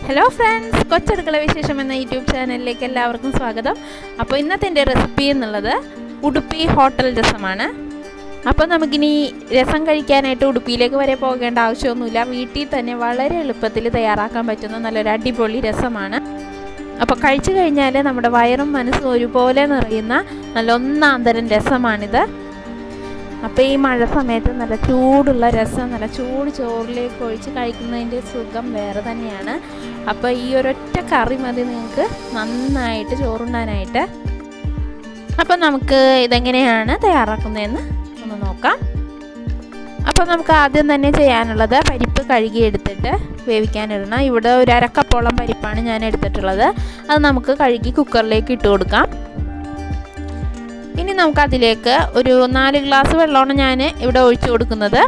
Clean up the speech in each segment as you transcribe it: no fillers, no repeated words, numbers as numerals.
Hello friends, കൊച്ചടുക്കള വിശേഷം എന്ന YouTube ചാനലിലേക്ക് എല്ലാവർക്കും സ്വാഗതം. അപ്പോൾ ഇന്നത്തെ എൻ്റെ റെസിപ്പി എന്നുള്ളത് ഉടുപ്പി ഹോട്ടൽ രസമാണ്. അപ്പോൾ നമുക്കിനി രസം കഴിക്കാനായിട്ട് ഉടുപ്പിയിലേക്ക് വരെ പോകേണ്ട ആവശ്യമൊന്നുമില്ല. വീട്ടിൽ തന്നെ വളരെ എളുപ്പത്തിൽ തയ്യാറാക്കാൻ പറ്റുന്ന നല്ലൊരു അടിപൊളി രസമാണ്. അപ്പോൾ കഴിച്ചു കഴിഞ്ഞാൽ നമ്മുടെ വയറും മനസ്സും ഒരുപോലെ നിറയുന്ന നല്ല ഒന്നാന്തരം രസമാണിത്. അപ്പോൾ ഈ മഴ സമയത്ത് നല്ല ചൂടുള്ള രസം നല്ല ചൂട് ചോറിലേക്ക് ഒഴിച്ച് കഴിക്കുന്നതിൻ്റെ സുഖം വേറെ തന്നെയാണ്. അപ്പോൾ ഈ ഒരൊറ്റ കറി മതി നിങ്ങൾക്ക് നന്നായിട്ട് ചോറുണ്ണാനായിട്ട്. അപ്പോൾ നമുക്ക് ഇതെങ്ങനെയാണ് തയ്യാറാക്കുന്നതെന്ന് ഒന്ന് നോക്കാം. അപ്പോൾ നമുക്ക് ആദ്യം തന്നെ ചെയ്യാനുള്ളത് പരിപ്പ് കഴുകി എടുത്തിട്ട് വേവിക്കാനിടണം. ഇവിടെ ഒരു അരക്കപ്പോളം പരിപ്പാണ് ഞാൻ എടുത്തിട്ടുള്ളത്. അത് നമുക്ക് കഴുകി കുക്കറിലേക്ക് ഇട്ട് കൊടുക്കാം. ഇനി നമുക്കതിലേക്ക് ഒരു 4 ഗ്ലാസ് വെള്ളമാണ് ഞാൻ ഇവിടെ ഒഴിച്ചു കൊടുക്കുന്നത്.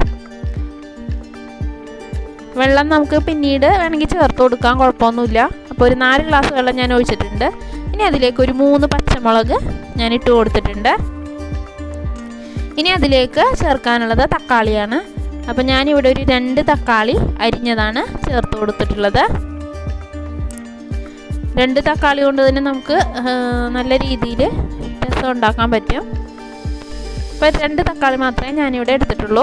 വെള്ളം നമുക്ക് പിന്നീട് വേണമെങ്കിൽ ചേർത്ത് കൊടുക്കാം, കുഴപ്പമൊന്നുമില്ല. അപ്പോൾ ഒരു 4 ഗ്ലാസ് വെള്ളം ഞാൻ ഒഴിച്ചിട്ടുണ്ട്. ഇനി അതിലേക്ക് ഒരു 3 പച്ചമുളക് ഞാൻ ഇട്ട് കൊടുത്തിട്ടുണ്ട്. ഇനി അതിലേക്ക് ചേർക്കാനുള്ളത് തക്കാളിയാണ്. അപ്പോൾ ഞാനിവിടെ ഒരു 2 തക്കാളി അരിഞ്ഞതാണ് ചേർത്ത് കൊടുത്തിട്ടുള്ളത്. 2 തക്കാളി കൊണ്ട് തന്നെ നമുക്ക് നല്ല രീതിയിൽ രസം ഉണ്ടാക്കാൻ പറ്റും. അപ്പോൾ 2 തക്കാളി മാത്രമേ ഞാനിവിടെ എടുത്തിട്ടുള്ളൂ.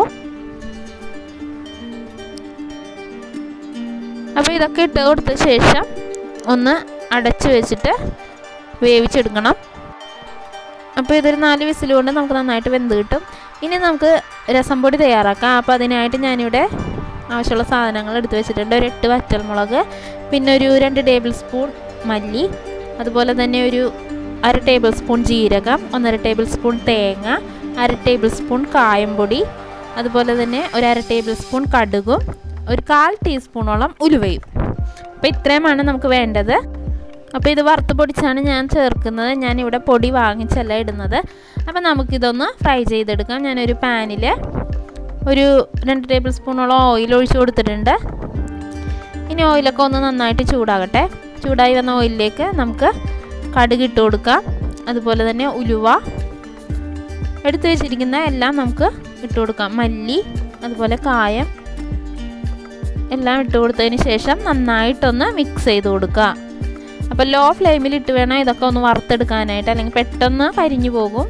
അപ്പോൾ ഇതൊക്കെ ഇട്ട് കൊടുത്ത ശേഷം ഒന്ന് അടച്ചു വെച്ചിട്ട് വേവിച്ചെടുക്കണം. അപ്പോൾ ഇതൊരു 4 വിസിൽ കൊണ്ട് നമുക്ക് നന്നായിട്ട് വെന്ത് കിട്ടും. ഇനി നമുക്ക് രസം പൊടി തയ്യാറാക്കാം. അപ്പോൾ അതിനായിട്ട് ഞാനിവിടെ ആവശ്യമുള്ള സാധനങ്ങൾ എടുത്ത് വെച്ചിട്ടുണ്ട്. ഒരു 8 വറ്റൽമുളക്, പിന്നെ ഒരു 2 ടേബിൾ സ്പൂൺ മല്ലി, അതുപോലെ തന്നെ ഒരു 1/2 ടേബിൾ സ്പൂൺ ജീരകം, 1/2 ടേബിൾ സ്പൂൺ തേങ്ങ, 1/2 ടേബിൾ സ്പൂൺ കായംപൊടി, അതുപോലെ തന്നെ ഒരു 1/2 ടേബിൾ സ്പൂൺ കടുകും, ഒരു 1/4 ടീസ്പൂണോളം ഉലുവയും. അപ്പോൾ ഇത്രയുമാണ് നമുക്ക് വേണ്ടത്. അപ്പോൾ ഇത് വറുത്ത് പൊടിച്ചാണ് ഞാൻ ചേർക്കുന്നത്. ഞാനിവിടെ പൊടി വാങ്ങിച്ചല്ല ഇടുന്നത്. അപ്പോൾ നമുക്കിതൊന്ന് ഫ്രൈ ചെയ്തെടുക്കാം. ഞാനൊരു പാനിൽ ഒരു 2 ടേബിൾ സ്പൂണോളം ഓയിൽ ഒഴിച്ച് കൊടുത്തിട്ടുണ്ട്. ഇനി ഓയിലൊക്കെ ഒന്ന് നന്നായിട്ട് ചൂടാകട്ടെ. ചൂടായി വന്ന ഓയിലിലേക്ക് നമുക്ക് കടുക് ഇട്ട് കൊടുക്കാം. അതുപോലെ തന്നെ ഉലുവ എടുത്തു വെച്ചിരിക്കുന്ന എല്ലാം നമുക്ക് ഇട്ട് കൊടുക്കാം. മല്ലി, അതുപോലെ കായം എല്ലാം ഇട്ട് കൊടുത്തതിന് ശേഷം നന്നായിട്ടൊന്ന് മിക്സ് ചെയ്ത് കൊടുക്കുക. അപ്പോൾ ലോ ഫ്ലെയിമിൽ ഇട്ട് വേണം ഇതൊക്കെ ഒന്ന് വറുത്തെടുക്കാനായിട്ട്, അല്ലെങ്കിൽ പെട്ടെന്ന് കരിഞ്ഞു പോകും.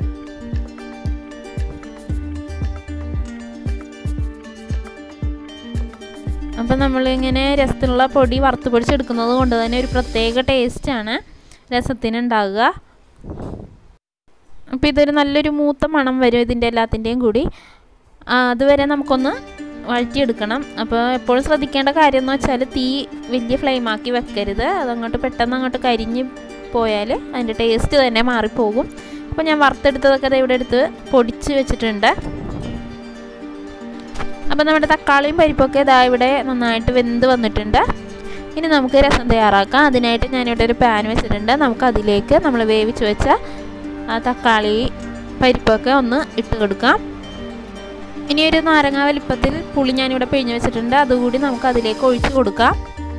അപ്പോൾ നമ്മളിങ്ങനെ രസത്തിനുള്ള പൊടി വറുത്ത് പൊടിച്ചെടുക്കുന്നത് കൊണ്ട് തന്നെ ഒരു പ്രത്യേക ടേസ്റ്റാണ് രസത്തിനുണ്ടാകുക. അപ്പോൾ ഇതൊരു നല്ലൊരു മൂത്ത മണം വരും ഇതിൻ്റെ എല്ലാത്തിൻ്റെയും കൂടി. അതുവരെ നമുക്കൊന്ന് വഴറ്റിയെടുക്കണം. അപ്പോൾ എപ്പോഴും ശ്രദ്ധിക്കേണ്ട കാര്യം എന്ന് വെച്ചാൽ തീ വലിയ ഫ്ലെയിമാക്കി വെക്കരുത്. അതങ്ങോട്ട് പെട്ടെന്ന് അങ്ങോട്ട് കരിഞ്ഞ് പോയാൽ അതിൻ്റെ ടേസ്റ്റ് തന്നെ മാറിപ്പോകും. അപ്പോൾ ഞാൻ വറുത്തെടുത്തതൊക്കെ ഇവിടെ എടുത്ത് പൊടിച്ച് വെച്ചിട്ടുണ്ട്. അപ്പോൾ നമ്മുടെ തക്കാളിയും പരിപ്പൊക്കെ ഇതാ ഇവിടെ നന്നായിട്ട് വെന്ത് വന്നിട്ടുണ്ട്. ഇനി നമുക്ക് രസം തയ്യാറാക്കാം. അതിനായിട്ട് ഞാനിവിടെ ഒരു പാൻ വെച്ചിട്ടുണ്ട്. നമുക്കതിലേക്ക് നമ്മൾ വേവിച്ച് വെച്ച ആ തക്കാളി പരിപ്പൊക്കെ ഒന്ന് ഇട്ട് കൊടുക്കാം. ഇനി ഒരു നാരങ്ങ വലിപ്പത്തിൽ പുളി ഞാനിവിടെ പിഴിഞ്ഞ് വെച്ചിട്ടുണ്ട്. അതുകൂടി നമുക്ക് അതിലേക്ക് ഒഴിച്ച് കൊടുക്കാം.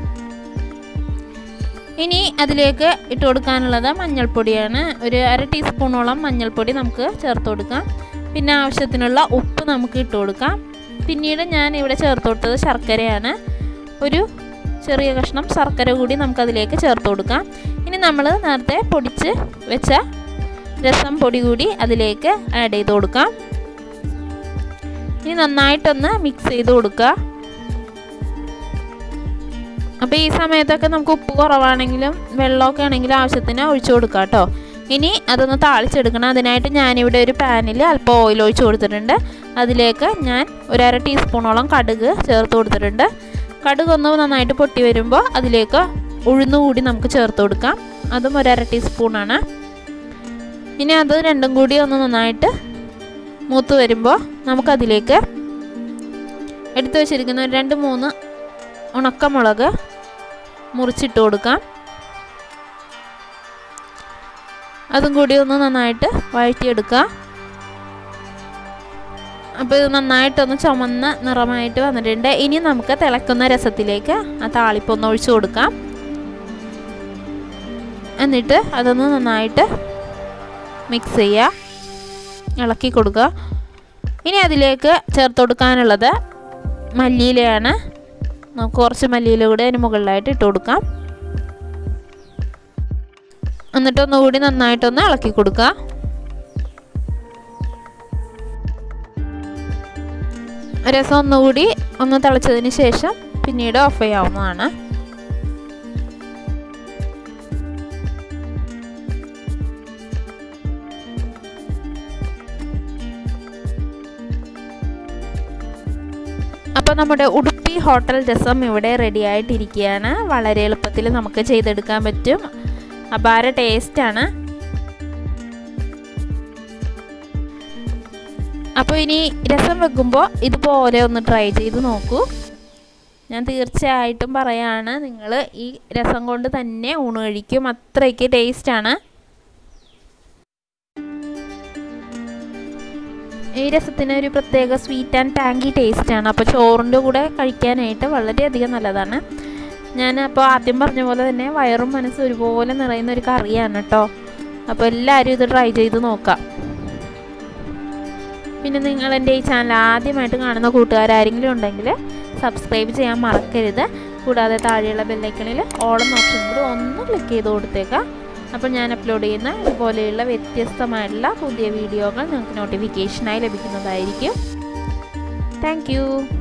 ഇനി അതിലേക്ക് ഇട്ട് കൊടുക്കാനുള്ളത് മഞ്ഞൾപ്പൊടിയാണ്. ഒരു 1/2 ടീസ്പൂണോളം മഞ്ഞൾപ്പൊടി നമുക്ക് ചേർത്ത് കൊടുക്കാം. പിന്നെ ആവശ്യത്തിനുള്ള ഉപ്പ് നമുക്ക് ഇട്ട് കൊടുക്കാം. പിന്നീട് ഞാൻ ഇവിടെ ചേർത്ത് കൊടുത്തത് ശർക്കരയാണ്. ഒരു ചെറിയ കഷ്ണം ശർക്കര കൂടി നമുക്കതിലേക്ക് ചേർത്ത് കൊടുക്കാം. ഇനി നമ്മൾ നേരത്തെ പൊടിച്ച് വെച്ച രസം പൊടി കൂടി അതിലേക്ക് ആഡ് ചെയ്ത് കൊടുക്കാം. ഇനി നന്നായിട്ടൊന്ന് മിക്സ് ചെയ്ത് കൊടുക്കുക. അപ്പോൾ ഈ സമയത്തൊക്കെ നമുക്ക് ഉപ്പ് കുറവാണെങ്കിലും വെള്ളമൊക്കെ ആണെങ്കിലും ആവശ്യത്തിന് ഒഴിച്ചു കൊടുക്കാം കേട്ടോ. ഇനി അതൊന്ന് താളിച്ചെടുക്കണം. അതിനായിട്ട് ഞാനിവിടെ ഒരു പാനിൽ അല്പം ഓയിൽ ഒഴിച്ച് കൊടുത്തിട്ടുണ്ട്. അതിലേക്ക് ഞാൻ ഒരു 1/2 ടീസ്പൂണോളം കടുക് ചേർത്ത് കൊടുത്തിട്ടുണ്ട്. കടുക് ഒന്ന് നന്നായിട്ട് പൊട്ടി വരുമ്പോൾ അതിലേക്ക് ഉഴുന്നുകൂടി നമുക്ക് ചേർത്ത് കൊടുക്കാം. അതും ഒരു 1/2 ടീസ്പൂണാണ്. ഇനി അത് രണ്ടും കൂടി ഒന്ന് നന്നായിട്ട് മൂത്ത് വരുമ്പോൾ നമുക്കതിലേക്ക് എടുത്തു വെച്ചിരിക്കുന്ന ഒരു 2-3 ഉണക്കമുളക് മുറിച്ചിട്ട് കൊടുക്കാം. അതും കൂടി ഒന്ന് നന്നായിട്ട് വഴറ്റിയെടുക്കുക. അപ്പോൾ ഇത് നന്നായിട്ടൊന്ന് ചുമന്ന നിറമായിട്ട് വന്നിട്ടുണ്ട്. ഇനി നമുക്ക് തിളക്കുന്ന രസത്തിലേക്ക് ആ താളിപ്പൊന്ന് ഒഴിച്ചു കൊടുക്കാം. എന്നിട്ട് അതൊന്ന് നന്നായിട്ട് മിക്സ് ചെയ്യുക, ഇളക്കി കൊടുക്കുക. ഇനി അതിലേക്ക് ചേർത്ത് കൊടുക്കാനുള്ളത് മല്ലിയിലയാണ്. നമുക്ക് കുറച്ച് മല്ലിയില കൂടി അതിന് മുകളിലായിട്ട് ഇട്ട് കൊടുക്കാം. എന്നിട്ട് ഒന്നുകൂടി നന്നായിട്ടൊന്ന് ഇളക്കി കൊടുക്കുക. രസം ഒന്നുകൂടി ഒന്ന് തിളച്ചതിന് ശേഷം പിന്നീട് ഓഫ് ചെയ്യാവുന്നതാണ്. അപ്പോൾ നമ്മുടെ ഉടുപ്പി ഹോട്ടൽ രസം ഇവിടെ റെഡി ആയിട്ടിരിക്കുകയാണ്. വളരെ എളുപ്പത്തിൽ നമുക്ക് ചെയ്തെടുക്കാൻ പറ്റും. അപാര ടേസ്റ്റാണ്. അപ്പോൾ ഇനി രസം വെക്കുമ്പോൾ ഇതുപോലെ ഒന്ന് ട്രൈ ചെയ്ത് നോക്കൂ. ഞാൻ തീർച്ചയായിട്ടും പറയാണ്, നിങ്ങൾ ഈ രസം കൊണ്ട് തന്നെ ഊണ് കഴിക്കും. അത്രയ്ക്ക് ടേസ്റ്റാണ്. ഈ രസത്തിന് ഒരു പ്രത്യേക സ്വീറ്റ് ആൻഡ് ടാങ്കി ടേസ്റ്റാണ്. അപ്പോൾ ചോറിൻ്റെ കൂടെ കഴിക്കാനായിട്ട് വളരെയധികം നല്ലതാണ്. ഞാൻ അപ്പോൾ ആദ്യം പറഞ്ഞ പോലെ തന്നെ വയറും മനസ്സും ഒരുപോലെ നിറയുന്ന ഒരു കറിയാണ് കേട്ടോ. അപ്പോൾ എല്ലാവരും ഇത് ട്രൈ ചെയ്ത് നോക്കാം. പിന്നെ നിങ്ങൾ എൻ്റെ ഈ ചാനൽ ആദ്യമായിട്ട് കാണുന്ന കൂട്ടുകാരാരെങ്കിലും ഉണ്ടെങ്കിൽ സബ്സ്ക്രൈബ് ചെയ്യാൻ മറക്കരുത്. കൂടാതെ താഴെയുള്ള ബെല്ലൈക്കണിൽ ഓൾ എന്ന ഓപ്ഷൻ കൂടി ഒന്ന് ക്ലിക്ക് ചെയ്ത് കൊടുത്തേക്കാം. അപ്പോൾ ഞാൻ അപ്ലോഡ് ചെയ്യുന്ന ഇതുപോലെയുള്ള വ്യത്യസ്തമായിട്ടുള്ള പുതിയ വീഡിയോകൾ നിങ്ങൾക്ക് നോട്ടിഫിക്കേഷനായി ലഭിക്കുന്നതായിരിക്കും. Thank U.